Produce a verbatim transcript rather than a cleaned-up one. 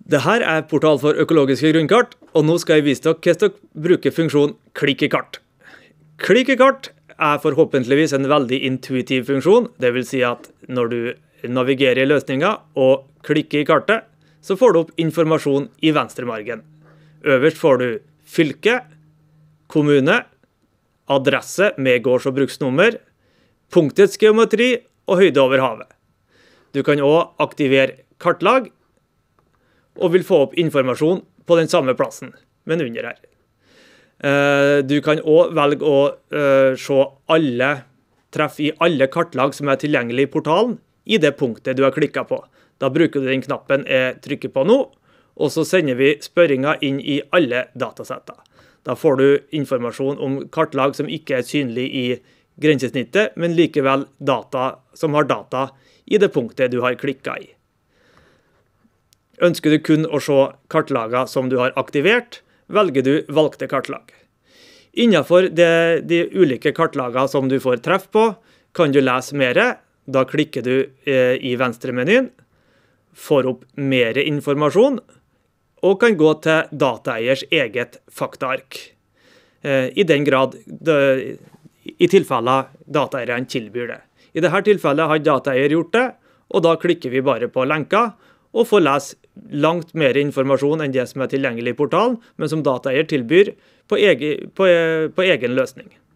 Dette er portal for økologiske grunnkart, og nå skal jeg vise dere hvordan dere bruker funksjonen klikk i kart. Klikk i kart er forhåpentligvis en veldig intuitiv funksjon, det vil si at når du navigerer i løsningen og klikker i kartet, så får du opp informasjon i venstre margen. Øverst får du fylke, kommune, adresse med gårds- og bruksnummer, punktets geometri og høyde over havet. Du kan også aktivere kartlag, og vil få opp informasjon på den samme plassen, men under her. Du kan også velge å se alle treff i alle kartlag som er tilgjengelig i portalen i det punktet du har klikket på. Da bruker du den knappen jeg trykker på nå, og så sender vi spørringer inn i alle datasetter. Da får du informasjon om kartlag som ikke er synlig i grensesnittet, men likevel data som har data i det punktet du har klikket i. Ønsker du kun å se kartlager som du har aktivert, velger du valgte kartlag. Innenfor de, de ulike kartlagene som du får treff på, kan du lese mer. Da klikker du eh, i venstre-menyen, får opp mer informasjon, og kan gå til dataeiers eget faktaark. Eh, I den grad, det, i tilfelle dataeierne tilbyr det. I dette tilfellet har dataeier gjort det, og da klikker vi bare på lenka, og får lese langt mer informasjon enn det som er tilgjengelig i portalen, men som dataeier tilbyr på egen, på, på egen løsning.